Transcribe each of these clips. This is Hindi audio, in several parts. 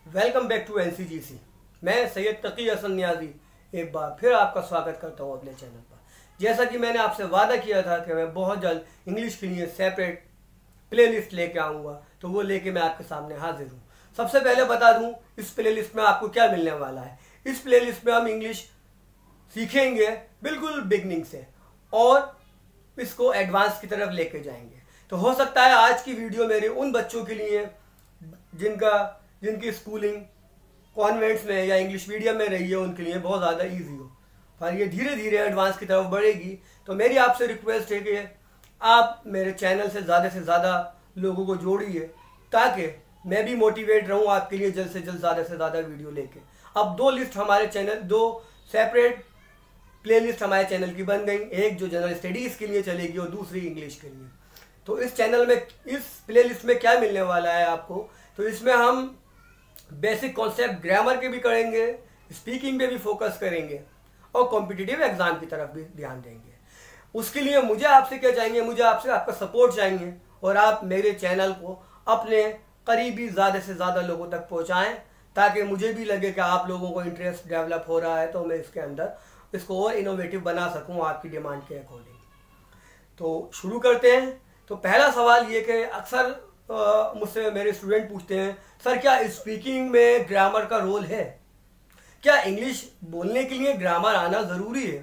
Welcome back to एनसीजीसी। मैं सैयद तकी हसन नियाजी एक बार फिर आपका स्वागत करता हूं अपने चैनल पर। जैसा कि मैंने आपसे वादा किया था कि मैं बहुत जल्द इंग्लिश के लिए सेपरेट प्लेलिस्ट लेके आऊँगा, तो वो लेके मैं आपके सामने हाजिर हूँ। सबसे पहले बता दूँ इस प्लेलिस्ट में आपको क्या मिलने वाला है। इस प्लेलिस्ट में हम इंग्लिश सीखेंगे बिल्कुल बिगनिंग से और इसको एडवांस की तरफ लेके जाएंगे। तो हो सकता है आज की वीडियो मेरे उन बच्चों के लिए जिनकी स्कूलिंग कॉन्वेंट्स में या इंग्लिश मीडियम में रही है उनके लिए बहुत ज़्यादा इजी हो, पर ये धीरे धीरे एडवांस की तरफ बढ़ेगी। तो मेरी आपसे रिक्वेस्ट है कि आप मेरे चैनल से ज़्यादा लोगों को जोड़िए ताकि मैं भी मोटिवेट रहूं आपके लिए जल्द से ज़्यादा वीडियो लेके। अब दो सेपरेट प्लेलिस्ट हमारे चैनल की बन गई, एक जो जनरल स्टडीज़ के लिए चलेगी और दूसरी इंग्लिश के लिए। तो इस चैनल में इस प्लेलिस्ट में क्या मिलने वाला है आपको, तो इसमें हम बेसिक कॉन्सेप्ट ग्रामर के भी करेंगे, स्पीकिंग पे भी फोकस करेंगे और कॉम्पिटिटिव एग्जाम की तरफ भी ध्यान देंगे। उसके लिए मुझे आपसे क्या चाहिए, मुझे आपसे आपका सपोर्ट चाहिए और आप मेरे चैनल को अपने करीबी ज़्यादा से ज़्यादा लोगों तक पहुँचाएँ ताकि मुझे भी लगे कि आप लोगों को इंटरेस्ट डेवलप हो रहा है, तो मैं इसके अंदर इसको और इनोवेटिव बना सकूँ आपकी डिमांड के अकॉर्डिंग। तो शुरू करते हैं। तो पहला सवाल ये कि अक्सर मुझसे मेरे स्टूडेंट पूछते हैं, सर क्या स्पीकिंग में ग्रामर का रोल है? क्या इंग्लिश बोलने के लिए ग्रामर आना ज़रूरी है?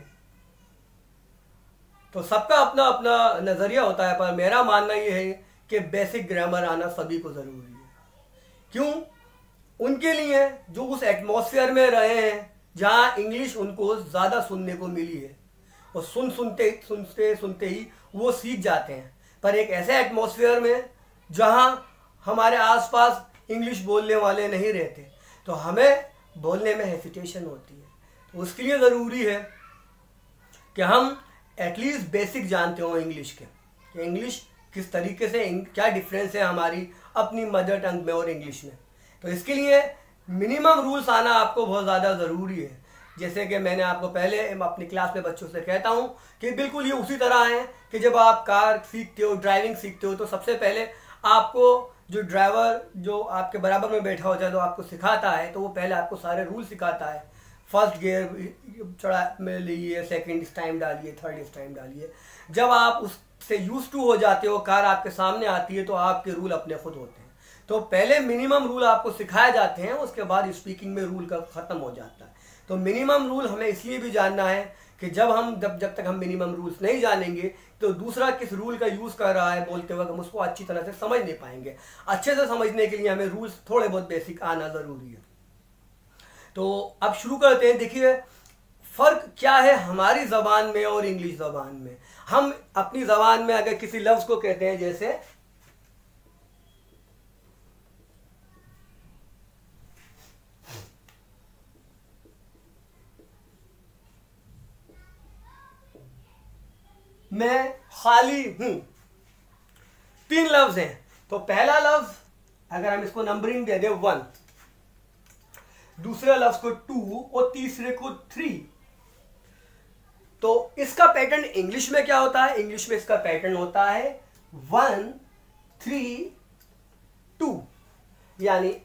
तो सबका अपना अपना नज़रिया होता है, पर मेरा मानना ये है कि बेसिक ग्रामर आना सभी को ज़रूरी है। क्यों? उनके लिए जो उस एटमॉस्फेयर में रहे हैं जहाँ इंग्लिश उनको ज़्यादा सुनने को मिली है और सुनते ही वो सीख जाते हैं। पर एक ऐसे एटमॉस्फेयर में जहाँ हमारे आसपास इंग्लिश बोलने वाले नहीं रहते, तो हमें बोलने में हेसिटेशन होती है। तो उसके लिए ज़रूरी है कि हम एटलीस्ट बेसिक जानते हो इंग्लिश के, कि इंग्लिश किस तरीके से, क्या डिफरेंस है हमारी अपनी मदर टंग में और इंग्लिश में। तो इसके लिए मिनिमम रूल्स आना आपको बहुत ज़्यादा ज़रूरी है। जैसे कि मैंने आपको पहले अपनी क्लास में बच्चों से कहता हूँ कि बिल्कुल ये उसी तरह है कि जब आप कार सीखते हो, ड्राइविंग सीखते हो, तो सबसे पहले आपको जो ड्राइवर जो आपके बराबर में बैठा होता है तो आपको सिखाता है, तो वो पहले आपको सारे रूल सिखाता है। फर्स्ट गियर चढ़ा में लीजिए, सेकंड इस टाइम डालिए, थर्ड इस टाइम डालिए। जब आप उससे यूज टू हो जाते हो, कार आपके सामने आती है, तो आपके रूल अपने खुद होते हैं। तो पहले मिनिमम रूल आपको सिखाए जाते हैं, उसके बाद स्पीकिंग में रूल का ख़त्म हो जाता है। तो मिनिमम रूल हमें इसलिए भी जानना है कि जब तक हम मिनिमम रूल्स नहीं जानेंगे तो दूसरा किस रूल का यूज़ कर रहा है बोलते वक्त हम उसको अच्छी तरह से समझ नहीं पाएंगे। अच्छे से समझने के लिए हमें रूल्स थोड़े बहुत बेसिक आना ज़रूरी है। तो अब शुरू करते हैं। देखिए फ़र्क क्या है हमारी ज़बान में और इंग्लिश ज़बान में। हम अपनी ज़बान में अगर किसी लफ्ज़ को कहते हैं, जैसे मैं खाली हूं, 3 लफ्ज हैं। तो पहला लफ्ज अगर हम इसको नंबरिंग दे दें 1, दूसरे लफ्ज को 2 और तीसरे को 3, तो इसका पैटर्न इंग्लिश में क्या होता है? इंग्लिश में इसका पैटर्न होता है 1 3 2, यानी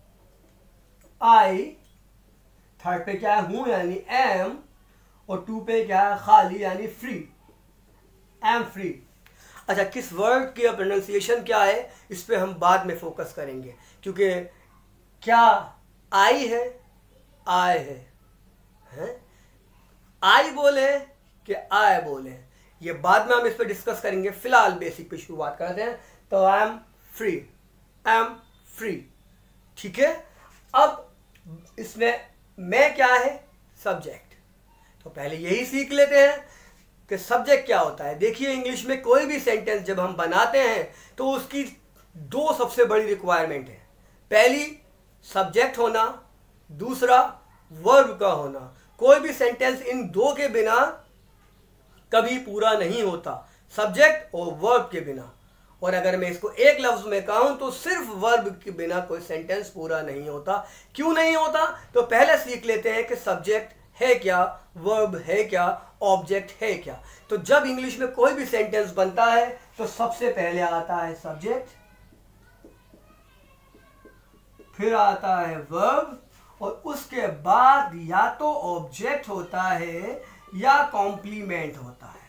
आई, थर्ड पे क्या है? हूं यानी एम, और 2 पे क्या है? खाली यानी फ्री, एम फ्री। अच्छा, किस वर्ड की प्रोनाउंसिएशन क्या है इस पे हम बाद में फोकस करेंगे, क्योंकि क्या आई है, आय है, आई बोले कि आय बोले, ये बाद में हम इस पे डिस्कस करेंगे। फिलहाल बेसिक पे शुरुआत करते हैं। तो I am free, am free, ठीक है। अब इसमें मैं क्या है? सब्जेक्ट। तो पहले यही सीख लेते हैं कि सब्जेक्ट क्या होता है। देखिए इंग्लिश में कोई भी सेंटेंस जब हम बनाते हैं तो उसकी 2 सबसे बड़ी रिक्वायरमेंट है। पहली सब्जेक्ट होना, दूसरा वर्ब का होना। कोई भी सेंटेंस इन 2 के बिना कभी पूरा नहीं होता, सब्जेक्ट और वर्ब के बिना। और अगर मैं इसको एक लफ्ज में कहूं तो सिर्फ वर्ब के बिना कोई सेंटेंस पूरा नहीं होता। क्यों नहीं होता? तो पहले सीख लेते हैं कि सब्जेक्ट है क्या, वर्ब है क्या, ऑब्जेक्ट है क्या। तो जब इंग्लिश में कोई भी सेंटेंस बनता है तो सबसे पहले आता है सब्जेक्ट, फिर आता है वर्ब, और उसके बाद या तो ऑब्जेक्ट होता है या कॉम्प्लीमेंट होता है।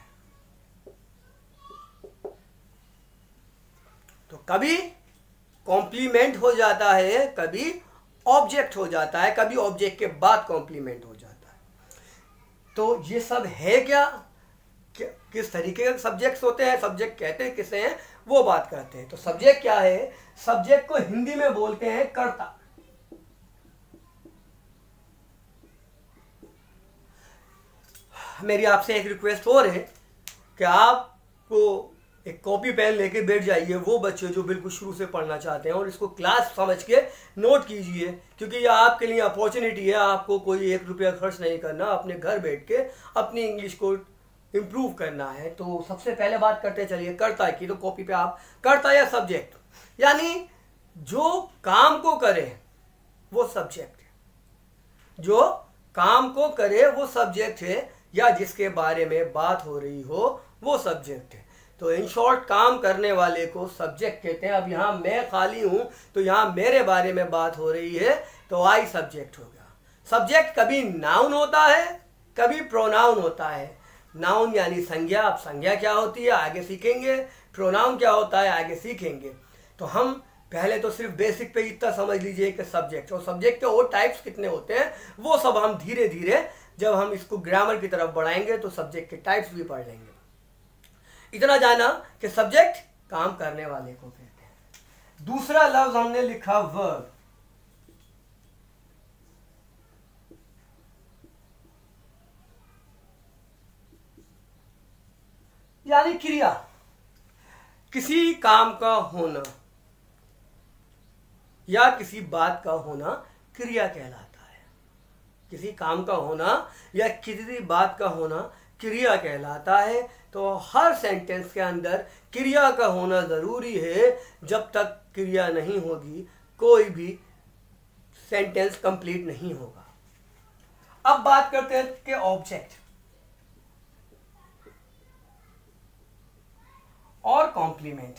तो कभी कॉम्प्लीमेंट हो जाता है, कभी ऑब्जेक्ट हो जाता है, कभी ऑब्जेक्ट के बाद कॉम्प्लीमेंट हो जाता है। तो ये सब है क्या, किस तरीके के सब्जेक्ट्स होते हैं, सब्जेक्ट कहते हैं किसे हैं, वो बात करते हैं। तो सब्जेक्ट क्या है? सब्जेक्ट को हिंदी में बोलते हैं कर्ता। मेरी आपसे एक रिक्वेस्ट और है कि आपको एक कॉपी पेन लेके बैठ जाइए, वो बच्चे जो बिल्कुल शुरू से पढ़ना चाहते हैं, और इसको क्लास समझ के नोट कीजिए, क्योंकि ये आपके लिए अपॉर्चुनिटी है। आपको कोई 1 रुपया खर्च नहीं करना, अपने घर बैठ के अपनी इंग्लिश को इम्प्रूव करना है। तो सबसे पहले बात करते चलिए कर्ता की। तो कॉपी पे आप कर्ता या सब्जेक्ट, यानी जो काम को करे वो सब्जेक्ट है, जो काम को करे वो सब्जेक्ट है, या जिसके बारे में बात हो रही हो वो सब्जेक्ट है। तो इन शॉर्ट काम करने वाले को सब्जेक्ट कहते हैं। अब यहाँ मैं खाली हूं, तो यहाँ मेरे बारे में बात हो रही है, तो आई सब्जेक्ट हो गया। सब्जेक्ट कभी नाउन होता है, कभी प्रोनाउन होता है। नाउन यानी संज्ञा, अब संज्ञा क्या होती है आगे सीखेंगे, प्रोनाउन क्या होता है आगे सीखेंगे। तो हम पहले तो सिर्फ बेसिक पे इतना समझ लीजिए कि सब्जेक्ट, और सब्जेक्ट के और टाइप्स कितने होते हैं वो सब हम धीरे धीरे जब हम इसको ग्रामर की तरफ बढ़ाएंगे तो सब्जेक्ट के टाइप्स भी पढ़ लेंगे। इतना जाना कि सब्जेक्ट काम करने वाले को कहते हैं। दूसरा लफ्ज हमने लिखा वर्ब, यानी क्रिया, किसी काम का होना या किसी बात का होना क्रिया कहलाता है। किसी काम का होना या किसी बात का होना क्रिया कहलाता है। तो हर सेंटेंस के अंदर क्रिया का होना जरूरी है। जब तक क्रिया नहीं होगी कोई भी सेंटेंस कंप्लीट नहीं होगा। अब बात करते हैं कि ऑब्जेक्ट और कॉम्प्लीमेंट।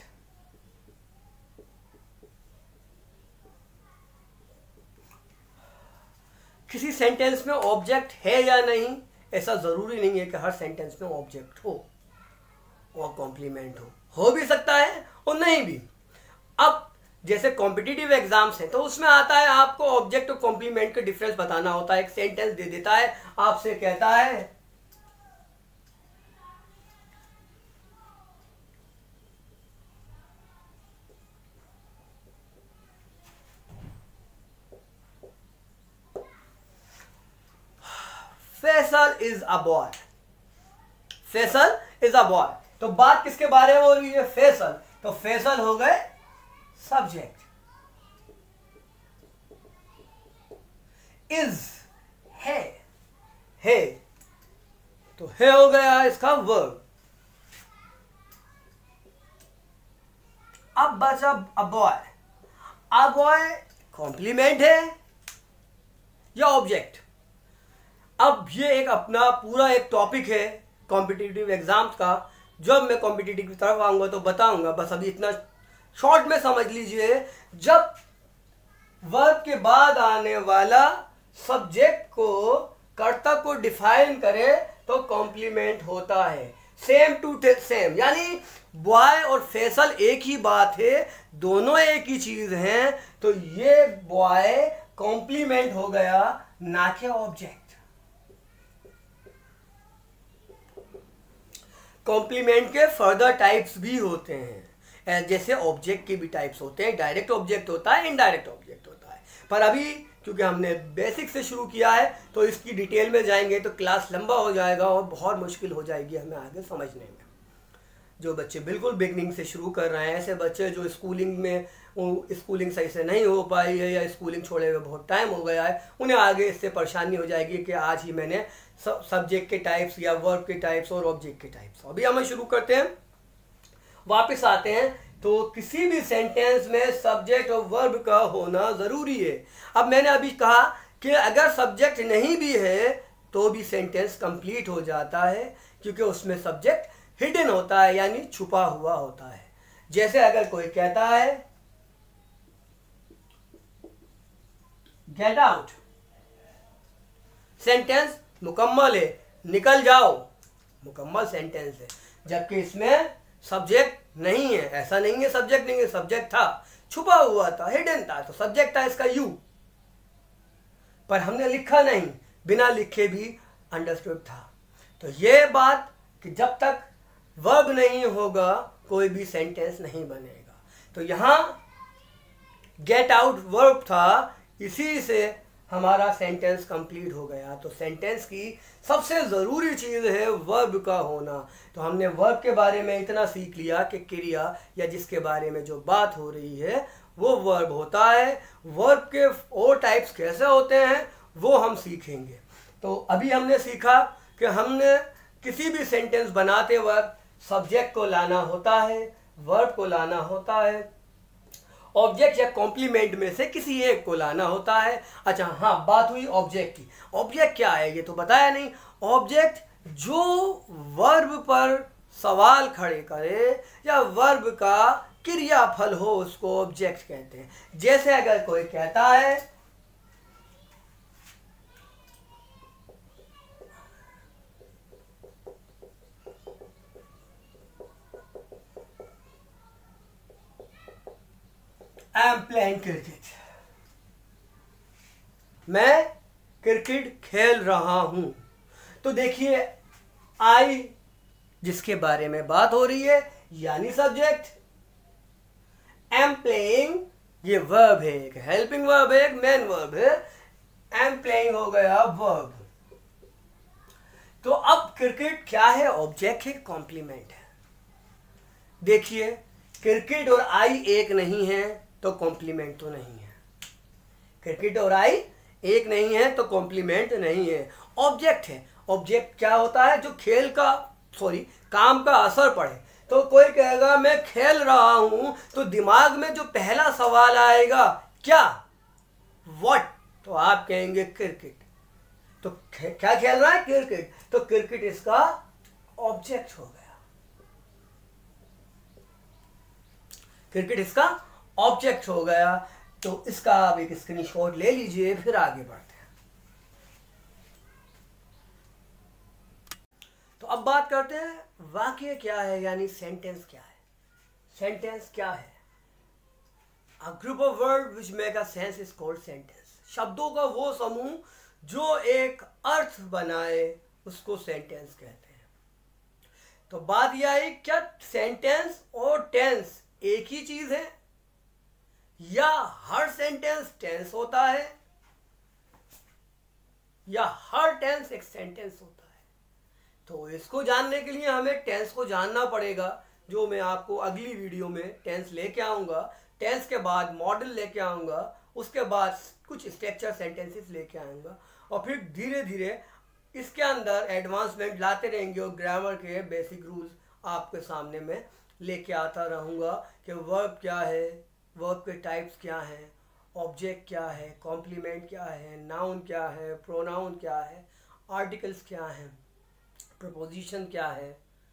किसी सेंटेंस में ऑब्जेक्ट है या नहीं, ऐसा जरूरी नहीं है कि हर सेंटेंस में ऑब्जेक्ट हो और कॉम्प्लीमेंट हो भी सकता है और नहीं भी। अब जैसे कॉम्पिटिटिव एग्जाम्स हैं तो उसमें आता है आपको ऑब्जेक्ट और कॉम्प्लीमेंट का डिफरेंस बताना होता है। एक सेंटेंस दे देता है, आपसे कहता है Faisal is a boy, Faisal is a boy. तो बात किसके बारे में हो रही है? फैसल। तो फैसल हो गए सब्जेक्ट, इज है तो है हो गया इसका वर्ब। अब बचा a boy. A boy complement है या ऑब्जेक्ट? अब ये एक अपना पूरा एक टॉपिक है कॉम्पिटिटिव एग्जाम्स का। जब मैं कॉम्पिटिटिव की तरफ आऊंगा तो बताऊंगा, बस अभी इतना शॉर्ट में समझ लीजिए। जब वर्ब के बाद आने वाला सब्जेक्ट को कर्ता को डिफाइन करे तो कॉम्प्लीमेंट होता है। सेम टू सेम, यानी बॉय और फैसल एक ही बात है, दोनों एक ही चीज हैं। तो ये बॉय कॉम्प्लीमेंट हो गया, ना कि ऑब्जेक्ट। कॉम्प्लीमेंट के फर्दर टाइप्स भी होते हैं, जैसे ऑब्जेक्ट के भी टाइप्स होते हैं। डायरेक्ट ऑब्जेक्ट होता है, इनडायरेक्ट ऑब्जेक्ट होता है। पर अभी क्योंकि हमने बेसिक से शुरू किया है तो इसकी डिटेल में जाएंगे तो क्लास लंबा हो जाएगा और बहुत मुश्किल हो जाएगी हमें आगे समझने में। जो बच्चे बिल्कुल बिगनिंग से शुरू कर रहे हैं, ऐसे बच्चे जो स्कूलिंग में स्कूलिंग सही से नहीं हो पाई है या स्कूलिंग छोड़े हुए बहुत टाइम हो गया है, उन्हें आगे इससे परेशानी हो जाएगी कि आज ही मैंने सब्जेक्ट के टाइप्स या वर्ब के टाइप्स और ऑब्जेक्ट के टाइप्स। अभी हम शुरू करते हैं, वापस आते हैं। तो किसी भी सेंटेंस में सब्जेक्ट और वर्ब का होना जरूरी है। अब मैंने अभी कहा कि अगर सब्जेक्ट नहीं भी है तो भी सेंटेंस कंप्लीट हो जाता है, क्योंकि उसमें सब्जेक्ट हिडन होता है, यानी छुपा हुआ होता है। जैसे अगर कोई कहता है गेट आउट। सेंटेंस मुकम्मल है, निकल जाओ, मुकम्मल सेंटेंस है, जबकि इसमें सब्जेक्ट नहीं है। ऐसा नहीं है सब्जेक्ट नहीं है, सब्जेक्ट था, छुपा हुआ था, हिडन था, तो सब्जेक्ट था इसका यू, पर हमने लिखा नहीं, बिना लिखे भी अंडरस्टूड था। तो ये बात कि जब तक वर्ब नहीं होगा कोई भी सेंटेंस नहीं बनेगा। तो यहां गेट आउट वर्ब था, इसी से हमारा सेंटेंस कंप्लीट हो गया। तो सेंटेंस की सबसे ज़रूरी चीज़ है वर्ब का होना। तो हमने वर्ब के बारे में इतना सीख लिया कि क्रिया या जिसके बारे में जो बात हो रही है वो वर्ब होता है। वर्ब के और टाइप्स कैसे होते हैं वो हम सीखेंगे। तो अभी हमने सीखा कि हमने किसी भी सेंटेंस बनाते वक्त सब्जेक्ट को लाना होता है, वर्ब को लाना होता है, ऑब्जेक्ट या कॉम्प्लीमेंट में से किसी एक को लाना होता है। अच्छा हाँ, बात हुई ऑब्जेक्ट की। ऑब्जेक्ट क्या है ये तो बताया नहीं। ऑब्जेक्ट जो वर्ब पर सवाल खड़े करे या वर्ब का क्रियाफल हो उसको ऑब्जेक्ट कहते हैं। जैसे अगर कोई कहता है आई एम प्लेइंग क्रिकेट, मैं क्रिकेट खेल रहा हूं, तो देखिए आई जिसके बारे में बात हो रही है यानी सब्जेक्ट, एम प्लेइंग ये वर्ब है, एक हेल्पिंग वर्ब है, एक मेन वर्ब है, एम प्लेइंग हो गया वर्ब। तो अब क्रिकेट क्या है, ऑब्जेक्ट है, कॉम्प्लीमेंट है। देखिए क्रिकेट और आई एक नहीं है तो कॉम्प्लीमेंट तो नहीं है, क्रिकेट और आई एक नहीं है तो कॉम्प्लीमेंट नहीं है, ऑब्जेक्ट है। ऑब्जेक्ट क्या होता है, जो खेल का काम का असर पड़े। तो कोई कहेगा मैं खेल रहा हूं, तो दिमाग में जो पहला सवाल आएगा क्या, व्हाट, तो आप कहेंगे क्रिकेट। तो क्या खेल रहा है, क्रिकेट, तो क्रिकेट इसका ऑब्जेक्ट हो गया, क्रिकेट इसका ऑब्जेक्ट हो गया। तो इसका आप एक स्क्रीनशॉट ले लीजिए, फिर आगे बढ़ते हैं। तो अब बात करते हैं वाक्य क्या है, यानी सेंटेंस क्या है। सेंटेंस क्या है, a group of word which make a sense is called sentence. शब्दों का वो समूह जो एक अर्थ बनाए उसको सेंटेंस कहते हैं। तो बात यह है, क्या सेंटेंस और टेंस एक ही चीज है, या हर सेंटेंस टेंस होता है, या हर टेंस एक सेंटेंस होता है। तो इसको जानने के लिए हमें टेंस को जानना पड़ेगा, जो मैं आपको अगली वीडियो में टेंस लेके आऊंगा। टेंस के बाद मॉडल लेके आऊंगा, उसके बाद कुछ स्ट्रक्चर सेंटेंसेस लेके आऊंगा, और फिर धीरे धीरे इसके अंदर एडवांसमेंट लाते रहेंगे और ग्रामर के बेसिक रूल्स आपके सामने में लेके आता रहूंगा कि वर्ब क्या है, वर्ब के टाइप्स क्या हैं, ऑब्जेक्ट क्या है, कॉम्प्लीमेंट क्या है, नाउन क्या है, प्रोनाउन क्या है, आर्टिकल्स क्या हैं, प्रपोजिशन क्या है।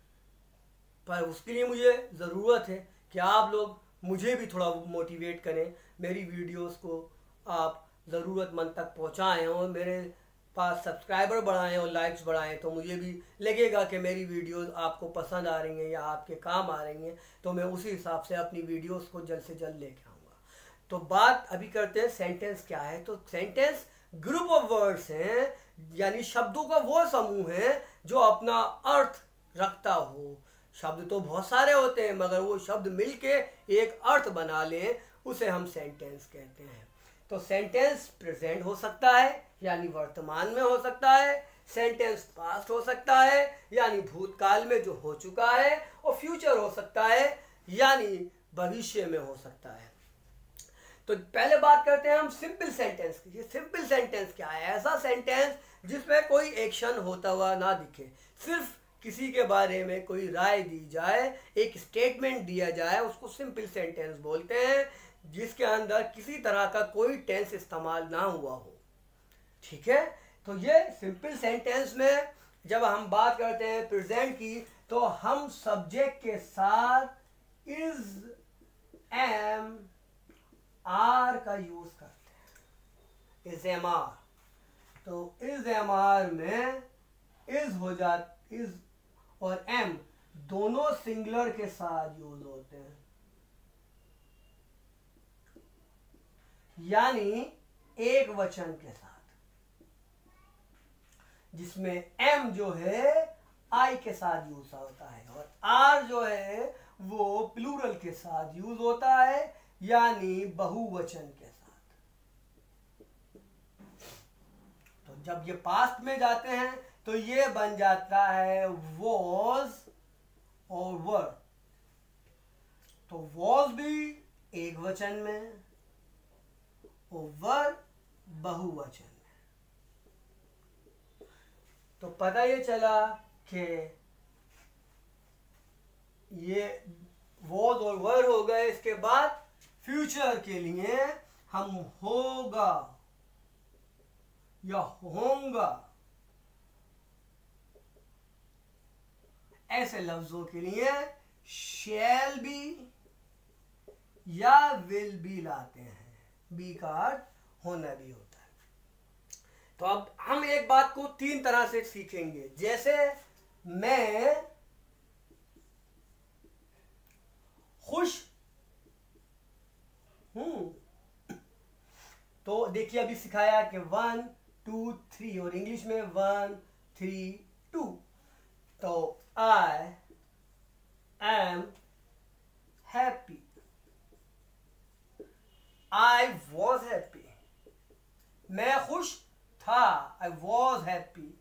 पर उसके लिए मुझे ज़रूरत है कि आप लोग मुझे भी थोड़ा मोटिवेट करें, मेरी वीडियोस को आप ज़रूरतमंद तक पहुंचाएं और मेरे पास सब्सक्राइबर बढ़ाएं और लाइक्स बढ़ाएं, तो मुझे भी लगेगा कि मेरी वीडियोस आपको पसंद आ रही हैं या आपके काम आ रही हैं, तो मैं उसी हिसाब से अपनी वीडियोस को जल्द से जल्द लेके आऊँगा। तो बात अभी करते हैं सेंटेंस क्या है। तो सेंटेंस ग्रुप ऑफ वर्ड्स हैं, यानी शब्दों का वो समूह है जो अपना अर्थ रखता हो। शब्द तो बहुत सारे होते हैं, मगर वो शब्द मिलके एक अर्थ बना लें, उसे हम सेंटेंस कहते हैं। तो सेंटेंस प्रेजेंट हो सकता है यानी वर्तमान में हो सकता है, सेंटेंस पास्ट हो सकता है यानी भूतकाल में जो हो चुका है, और फ्यूचर हो सकता है यानी भविष्य में हो सकता है। तो पहले बात करते हैं हम सिंपल सेंटेंस की। सिंपल सेंटेंस क्या है, ऐसा सेंटेंस जिसमें कोई एक्शन होता हुआ ना दिखे, सिर्फ किसी के बारे में कोई राय दी जाए, एक स्टेटमेंट दिया जाए, उसको सिंपल सेंटेंस बोलते हैं, जिसके अंदर किसी तरह का कोई टेंस इस्तेमाल ना हुआ हो। ठीक है, तो ये सिंपल सेंटेंस में जब हम बात करते हैं प्रेजेंट की, तो हम सब्जेक्ट के साथ इज, एम, आर का यूज करते हैं। Is am are. तो इज एम आर में इज हो जात इज और एम दोनों सिंगुलर के साथ यूज होते हैं, यानी एक वचन के साथ, जिसमें एम जो है आई के साथ यूज होता है और आर जो है वो प्लूरल के साथ यूज होता है, यानी बहुवचन के साथ। तो जब ये पास्ट में जाते हैं तो ये बन जाता है वॉज और वर। तो वॉज भी एक वचन में और वर बहुवचन में। तो पता ये चला कि ये वॉज और वर हो गए। इसके बाद फ्यूचर के लिए हम होगा या होंगा ऐसे लफ्जों के लिए शैल बी या विल बी लाते हैं। बी का अर्थ होना भी होता है। तो अब हम एक बात को तीन तरह से सीखेंगे। जैसे मैं खुश हूं, तो देखिए अभी सिखाया कि 1 2 3 और इंग्लिश में 1 3 2। तो I am happy, I was happy. मैं खुश था, आई वॉज हैप्पी।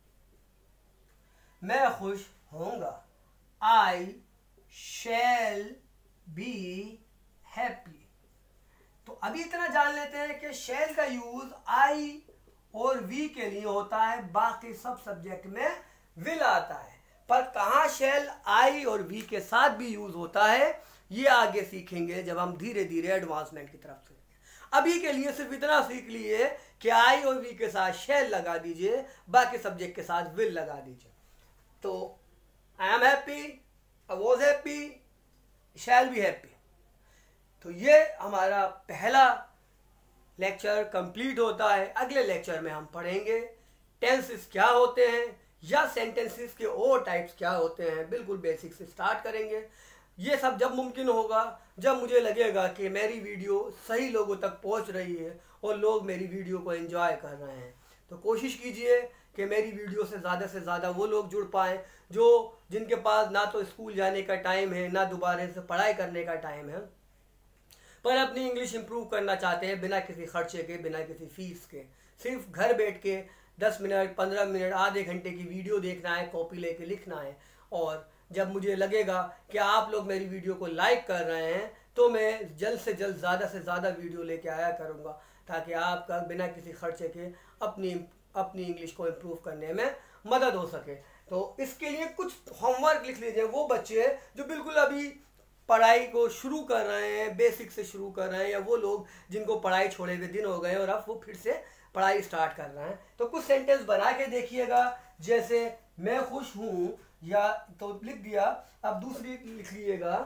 मैं खुश होऊंगा, आई शैल बी हैप्पी। तो अभी इतना जान लेते हैं कि शैल का यूज आई और वी के लिए होता है, बाकी सब सब्जेक्ट में विल आता है। पर कहां शैल आई और वी के साथ भी यूज होता है ये आगे सीखेंगे जब हम धीरे धीरे एडवांसमेंट की तरफ चलेंगे। अभी के लिए सिर्फ इतना सीख लिए कि आई और वी के साथ शैल लगा दीजिए, बाकी सब्जेक्ट के साथ विल लगा दीजिए। तो I am happy, I was happy, shall be happy. तो ये हमारा पहला लेक्चर कंप्लीट होता है। अगले लेक्चर में हम पढ़ेंगे टेंसेस क्या होते हैं या सेंटेंसेस के और टाइप्स क्या होते हैं। बिल्कुल बेसिक से स्टार्ट करेंगे। ये सब जब मुमकिन होगा जब मुझे लगेगा कि मेरी वीडियो सही लोगों तक पहुंच रही है और लोग मेरी वीडियो को एंजॉय कर रहे हैं। तो कोशिश कीजिए कि मेरी वीडियो से ज़्यादा वो लोग जुड़ पाएँ जो जिनके पास ना तो स्कूल जाने का टाइम है ना दोबारा से पढ़ाई करने का टाइम है, पर अपनी इंग्लिश इंप्रूव करना चाहते हैं बिना किसी खर्चे के, बिना किसी फीस के। सिर्फ घर बैठ के 10 मिनट 15 मिनट आधे घंटे की वीडियो देखना है, कॉपी लेके लिखना है। और जब मुझे लगेगा कि आप लोग मेरी वीडियो को लाइक कर रहे हैं तो मैं जल्द से जल्द ज़्यादा से ज़्यादा वीडियो लेके आया करूँगा, ताकि आपका बिना किसी खर्चे के अपनी इंग्लिश को इम्प्रूव करने में मदद हो सके। तो इसके लिए कुछ होमवर्क लिख लीजिए। वो बच्चे जो बिल्कुल अभी पढ़ाई को शुरू कर रहे हैं, बेसिक से शुरू कर रहे हैं, या वो लोग जिनको पढ़ाई छोड़े हुए दिन हो गए और अब वो फिर से पढ़ाई स्टार्ट कर रहे हैं, तो कुछ सेंटेंस बना के देखिएगा। जैसे मैं खुश हूं, या तो लिख दिया। अब दूसरी लिख लीजिएगा।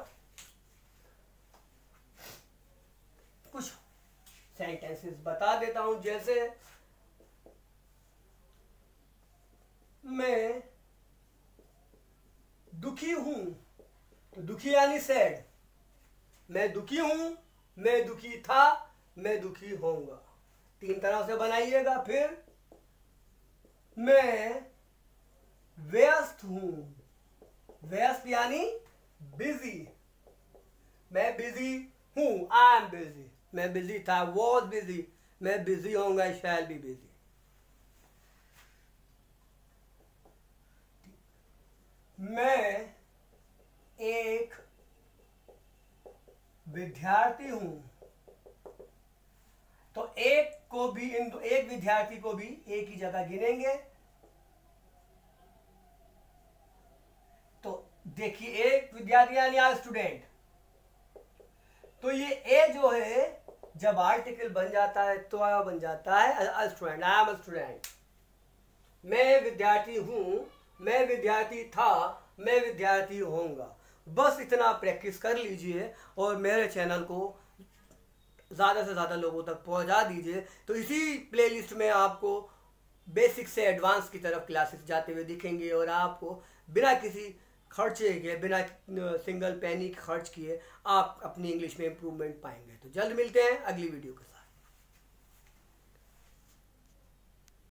कुछ सेंटेंसेस बता देता हूं। जैसे मैं दुखी हूं, तो दुखी यानी सैड। मैं दुखी हूं, मैं दुखी था, मैं दुखी होऊंगा। 3 तरह से बनाइएगा। फिर मैं व्यस्त हूं, व्यस्त यानी बिजी। मैं बिजी हूं, आई एम बिजी। मैं बिजी था, वॉज बिजी। मैं बिजी होऊंगा, शैल बी बिजी। मैं एक विद्यार्थी हूं, तो एक को भी एक विद्यार्थी को भी एक ही जगह गिनेंगे। तो देखिए एक विद्यार्थी यानी स्टूडेंट। तो ये ए जो है जब आर्टिकल बन जाता है तो बन जाता है स्टूडेंट। I am student. मैं विद्यार्थी हूं, मैं विद्यार्थी था, मैं विद्यार्थी होऊंगा। बस इतना प्रैक्टिस कर लीजिए और मेरे चैनल को ज़्यादा से ज़्यादा लोगों तक पहुंचा दीजिए। तो इसी प्लेलिस्ट में आपको बेसिक से एडवांस की तरफ क्लासेस जाते हुए दिखेंगे और आपको बिना किसी खर्चे के, बिना सिंगल पैनी खर्च किए आप अपनी इंग्लिश में इम्प्रूवमेंट पाएंगे। तो जल्द मिलते हैं अगली वीडियो के साथ।